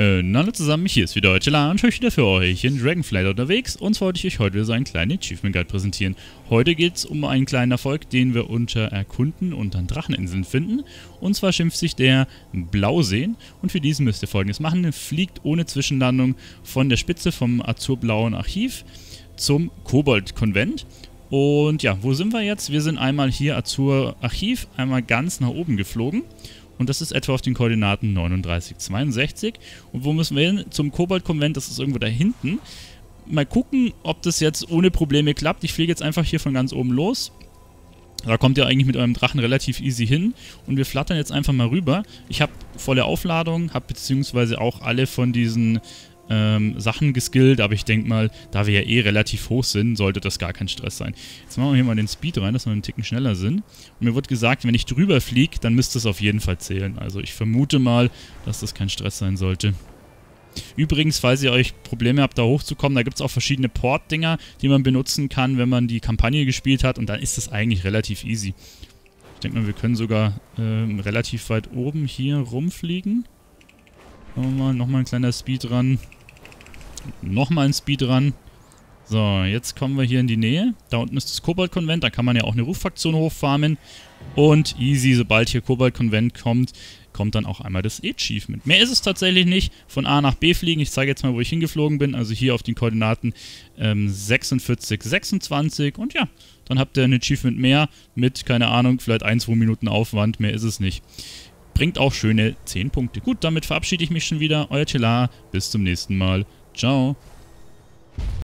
Hallo zusammen, hier ist wieder Tela und ich bin wieder für euch in Dragonflight unterwegs und zwar wollte ich euch heute wieder so einen kleinen Achievement Guide präsentieren. Heute geht es um einen kleinen Erfolg, den wir unter Erkunden und an Dracheninseln finden. Und zwar schimpft sich der Blauseen und für diesen müsst ihr Folgendes machen. Fliegt ohne Zwischenlandung von der Spitze vom Azurblauen Archiv zum Kobold-Konvent. Und ja, wo sind wir jetzt? Wir sind einmal hier Azur Archiv, einmal ganz nach oben geflogen. Und das ist etwa auf den Koordinaten 39, 62. Und wo müssen wir hin? Zum Kobold-Konvent, das ist irgendwo da hinten. Mal gucken, ob das jetzt ohne Probleme klappt. Ich fliege jetzt einfach hier von ganz oben los. Da kommt ihr eigentlich mit eurem Drachen relativ easy hin. Und wir flattern jetzt einfach mal rüber. Ich habe volle Aufladung, habe beziehungsweise auch alle von diesen Sachen geskillt, aber ich denke mal, da wir ja eh relativ hoch sind, sollte das gar kein Stress sein. Jetzt machen wir hier mal den Speed rein, dass wir einen Ticken schneller sind. Und mir wird gesagt, wenn ich drüber fliege, dann müsste es auf jeden Fall zählen. Also ich vermute mal, dass das kein Stress sein sollte. Übrigens, falls ihr euch Probleme habt, da hochzukommen, da gibt es auch verschiedene Port-Dinger, die man benutzen kann, wenn man die Kampagne gespielt hat. Und dann ist das eigentlich relativ easy. Ich denke mal, wir können sogar relativ weit oben hier rumfliegen. Nochmal ein kleiner Speed ran. Nochmal ein Speed ran. So, jetzt kommen wir hier in die Nähe. Da unten ist das Kobold-Konvent, da kann man ja auch eine Ruffraktion hochfarmen. Und easy, sobald hier Kobold-Konvent kommt, kommt dann auch einmal das Achievement. Mehr ist es tatsächlich nicht. Von A nach B fliegen. Ich zeige jetzt mal, wo ich hingeflogen bin. Also hier auf den Koordinaten 46, 26. Und ja, dann habt ihr ein Achievement mehr mit, keine Ahnung, vielleicht 1-2 Minuten Aufwand. Mehr ist es nicht. Bringt auch schöne 10 Punkte. Gut, damit verabschiede ich mich schon wieder. Euer Tela. Bis zum nächsten Mal. Ciao.